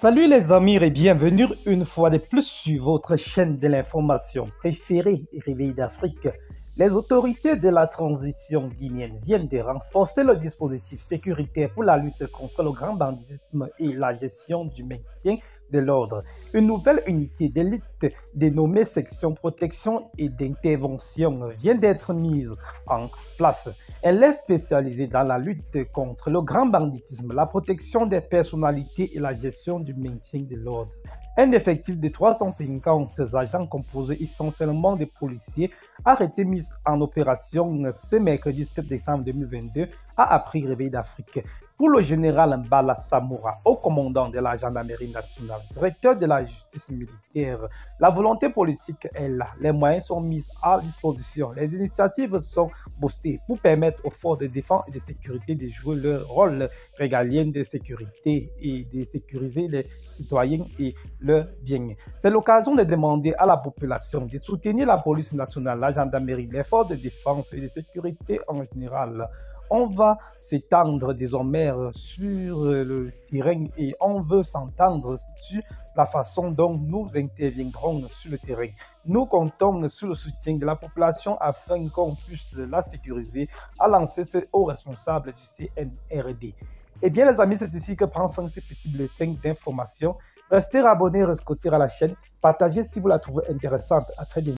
Salut les amis et bienvenue une fois de plus sur votre chaîne de l'information préférée, Réveil d'Afrique. Les autorités de la transition guinéenne viennent de renforcer le dispositif sécuritaire pour la lutte contre le grand banditisme et la gestion du maintien de l'ordre. Une nouvelle unité d'élite dénommée Section Protection et d'Intervention vient d'être mise en place. Elle est spécialisée dans la lutte contre le grand banditisme, la protection des personnalités et la gestion du maintien de l'ordre. Un effectif de 350 agents composé essentiellement de policiers a été mis en opération ce mercredi 7 décembre 2022, a appris Réveil d'Afrique. Pour le général Mbala Samoura, haut commandant de la gendarmerie nationale, directeur de la justice militaire, la volonté politique est là, les moyens sont mis à disposition, les initiatives sont boostées pour permettre aux forces de défense et de sécurité de jouer leur rôle régalien de sécurité et de sécuriser les citoyens et leurs biens. C'est l'occasion de demander à la population de soutenir la police nationale, la gendarmerie, les forces de défense et de sécurité en général. On va s'étendre désormais sur le terrain et on veut s'entendre sur la façon dont nous interviendrons sur le terrain. Nous comptons sur le soutien de la population afin qu'on puisse la sécuriser, a lancé ce haut responsable du CNRD. Eh bien les amis, c'est ici que prend fin ce petit bulletin d'information. Restez abonnés, rescottir à la chaîne, partagez si vous la trouvez intéressante. À très bientôt.